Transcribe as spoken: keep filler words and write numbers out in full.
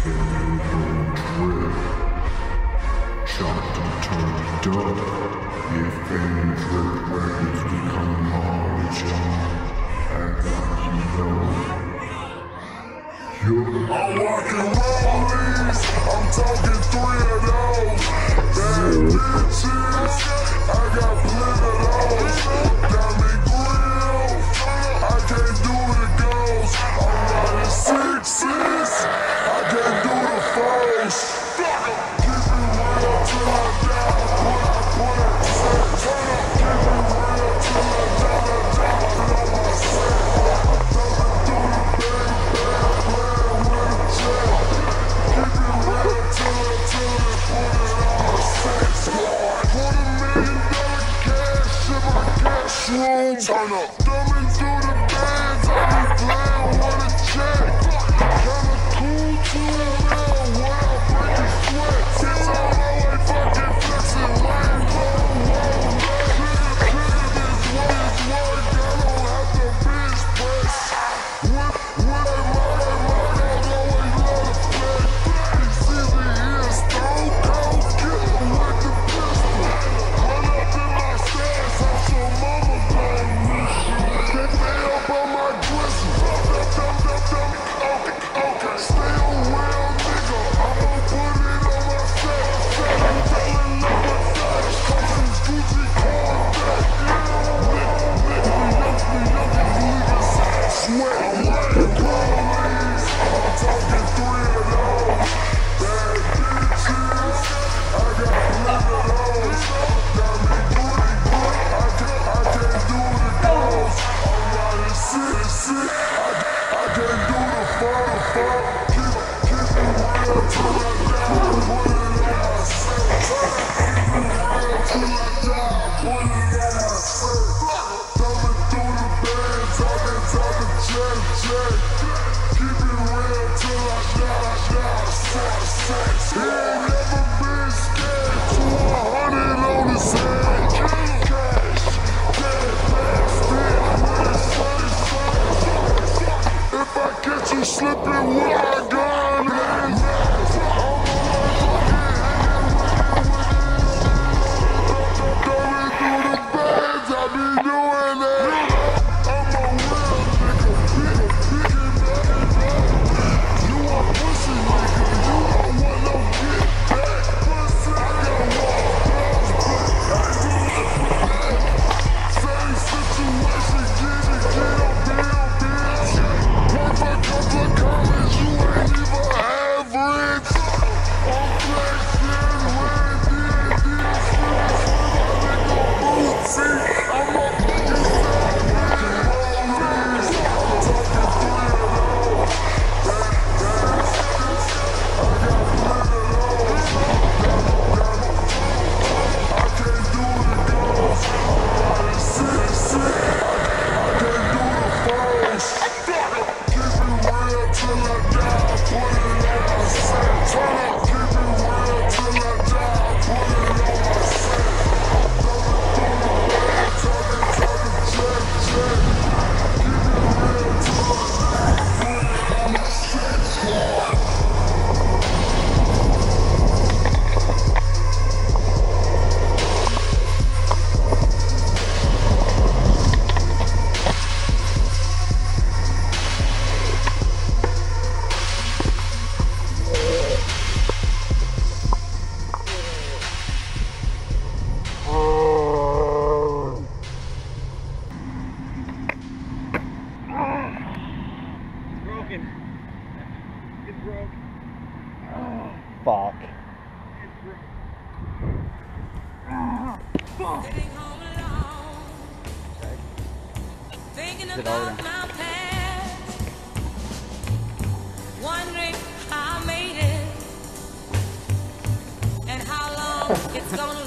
Chopped and turned up. Your favorite weapons become larger. Act like you know. You're I'm walking rollies. I'm talking three of those. Bad bitches. I got plenty of those. Diamond grill. I can't do the ghost. I'm riding sixes. I can't do the fours. Keep it real till I die. Put I put it set. Turn up. Keep it real till I die. Die. Put on my set. Thumbing through the bang bang. Playing with a jet. Keep it real till I till I put it on my set. Quarter million dollar cash in my cash room. Turn up. Thumbing through the bands. I be playing with a check. Kinda cool to the real without breaking sweat. It's all the way fucking flexing. Lane low, low, trigger, trigger this way is work. I don't have to bitch press. With, with a mother, mother, always love to play. You see me here, stone cold killer with the pistol. Run up in my stairs, I'm so mama playing new shit. Pick me up on my grizzly. Dum, dum, dum, dum, okay, okay. Stay a real nigga, I'ma put it on my set. I'm telling up a dash, Coach's Gucci Corvette. Lick, lick me, yoke me, yoke me, leaving sweat. I'm riding rollies, I'm talking three of those. Bad bitches, I got plenty of those. Diamond booty, booty, I can't, I can't do the ghost. I'm riding sit, sit, I, I can't do the fall, fall. Keep, keep it real till I die. Put it on my set. Keep it real till I die. Put it on my set. Thumbing through the bands, talking, talking, check, check. Keep it real till I die, die. Set, set. He ain't never been scared. two hundred on his head. Cash, dead back, still with his funny son. If I catch you slipping with my gun, man, coming through the bands, I be doing that. I'm a real nigga, big, big and bad, bad. You a pussy nigga, you don't want no get back. Pussy, I got wall bells, but I do it. Same situation, get it, get a bill, bitch. Work for a couple of comments, you ain't even average. I'm flexing, red, did, did, slipping, slipping, nigga, bootsy. I'm a fucking savage. Rollies, I'm talking three of those. Bad, bad bitches, I got plenty of those. Diamond, diamond, I can't do the ghost. I'm riding sit, sit, I can't do the fours. Keep it real till I die, put it on my set. Turn up, keep it real till I die, put it on my set. Thumbing through the band, talking, talking, check, check. Keep it real till I die, put it on my set. Broken. It's broke. Fuck. It's broke. Sitting home alone, thinking Is it about over? my past, wondering how I made it, and how long it's gonna